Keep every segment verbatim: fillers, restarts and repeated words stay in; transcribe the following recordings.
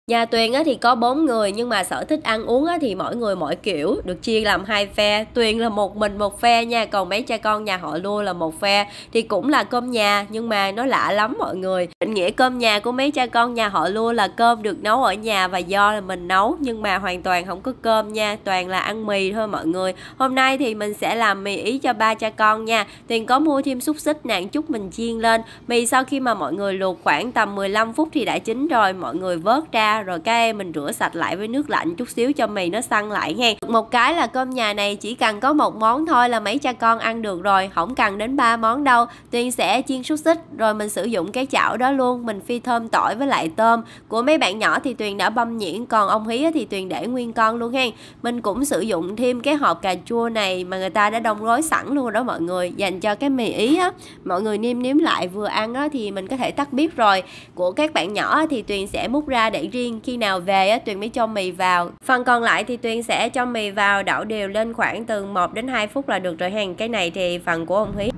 Nhà Tuyền á thì có bốn người nhưng mà sở thích ăn uống á thì mỗi người mỗi kiểu, được chia làm hai phe. Tuyền là một mình một phe nha, còn mấy cha con nhà họ Lua là một phe. Thì cũng là cơm nhà nhưng mà nó lạ lắm mọi người. Định nghĩa cơm nhà của mấy cha con nhà họ Lua là cơm được nấu ở nhà và do là mình nấu, nhưng mà hoàn toàn không có cơm nha, toàn là ăn mì thôi mọi người. Hôm nay thì mình sẽ làm mì Ý cho ba cha con nha. Tuyền có mua thêm xúc xích nạc chút mình chiên lên. Mì sau khi mà mọi người luộc khoảng tầm mười lăm phút thì đã chín rồi, mọi người vớt ra rồi cái mình rửa sạch lại với nước lạnh chút xíu cho mì nó săn lại nha. Một cái là cơm nhà này chỉ cần có một món thôi là mấy cha con ăn được rồi, không cần đến ba món đâu. Tuyền sẽ chiên xúc xích rồi mình sử dụng cái chảo đó luôn, mình phi thơm tỏi với lại tôm. Của mấy bạn nhỏ thì Tuyền đã băm nhuyễn, còn ông Hí thì Tuyền để nguyên con luôn ha. Mình cũng sử dụng thêm cái hộp cà chua này mà người ta đã đông gói sẵn luôn rồi đó mọi người, dành cho cái mì Ý á. Mọi người nêm nếm lại vừa ăn á thì mình có thể tắt bếp rồi. Của các bạn nhỏ thì Tuyền sẽ múc ra để riêng, khi nào về á Tuyền mới cho mì vào. Phần còn lại thì Tuyền sẽ cho mì vào đảo đều lên khoảng từ một đến hai phút là được rồi ha. Cái này thì phần của ông Hí.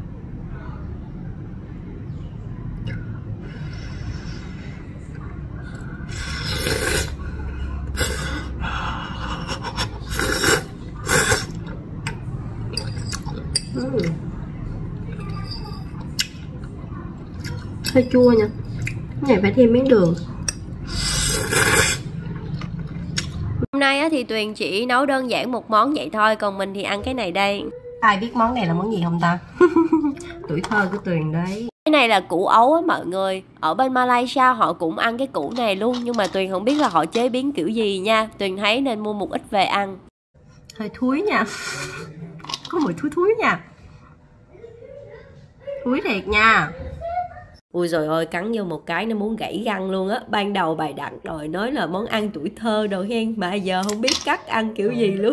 Uhm. Hơi chua nha, cái này phải thêm miếng đường. Hôm nay á, thì Tuyền chỉ nấu đơn giản một món vậy thôi, còn mình thì ăn cái này đây. Ai biết món này là món gì không ta? Tuổi thơ của Tuyền đấy. Cái này là củ ấu á mọi người. Ở bên Malaysia họ cũng ăn cái củ này luôn, nhưng mà Tuyền không biết là họ chế biến kiểu gì nha. Tuyền thấy nên mua một ít về ăn. Hơi thúi nha. Có mùi thúi thúi nha. Thúi thiệt nha. Ui rồi ơi, cắn vô một cái nó muốn gãy răng luôn á. Ban đầu bài đặt rồi nói là món ăn tuổi thơ đồ hen, mà giờ không biết cắt ăn kiểu gì luôn.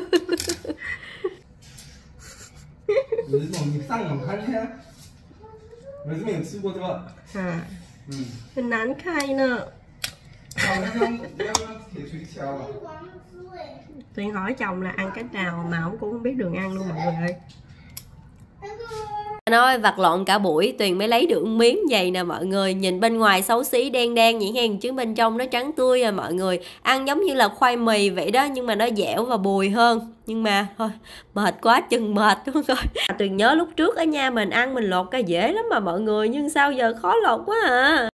Mình nán khai nè. Tuyền hỏi chồng là ăn cách nào mà ông cũng không biết đường ăn luôn mọi người ơi. Nói vật lộn cả buổi Tuyền mới lấy được miếng vậy nè mọi người. Nhìn bên ngoài xấu xí đen đen vậy hen, chứ bên trong nó trắng tươi rồi mọi người. Ăn giống như là khoai mì vậy đó, nhưng mà nó dẻo và bùi hơn. Nhưng mà thôi mệt quá chừng mệt đúng không? Tuyền nhớ lúc trước ở nhà mình ăn mình lột ra dễ lắm mà mọi người, nhưng sao giờ khó lột quá à.